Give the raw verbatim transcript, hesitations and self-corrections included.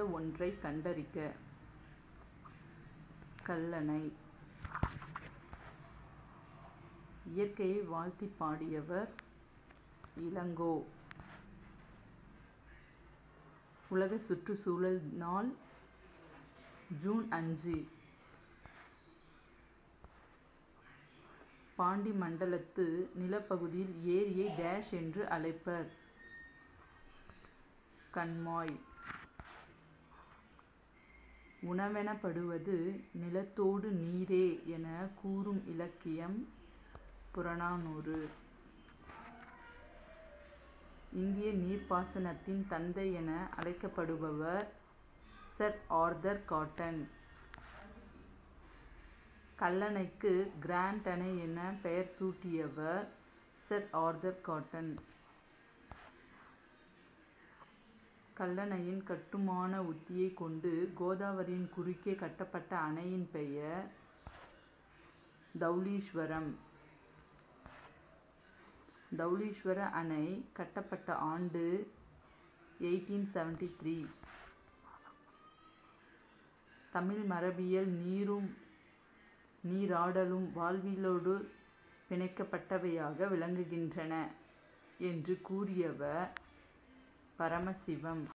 ஒன்றைக் கண்டறிக. கல்லணை. இயற்கையை வாழ்த்திப் பாடியவர் இளங்கோ. உலக சுற்றுச்சூழல் நாள் ஜூன் அஞ்சு. பாண்டி மண்டலத்து நிலப்பகுதியில் ஏரியை டேஷ் என்று அழைப்பர். கண்மாய். உணவெனப்படுவது நிலத்தோடு நீரே எனக் கூறும் இலக்கியம் புறநானூறு. இந்திய நீர்ப்பாசனத்தின் தந்தை என அழைக்கப்படுபவர் சர் ஆர்தர் காட்டன். கல்லணைக்கு கிராண்ட் அணை என பெயர் சூட்டியவர் சர் ஆர்தர் காட்டன். கல்லணையின் கட்டுமான உத்தியைக் கொண்டு கோதாவரியின் குறுக்கே கட்டப்பட்ட அணையின் பெயர் தௌலீஸ்வரம். தௌலீஸ்வர அணை கட்டப்பட்ட ஆண்டு எய்ட்டீன் செவன்டி த்ரீ. தமிழ் மரபியல் நீரும் நீராடலும் வாழ்வியலோடு பிணைக்கப்பட்டவையாக விளங்குகின்றன என்று கூறியவர் பரமசிவம்.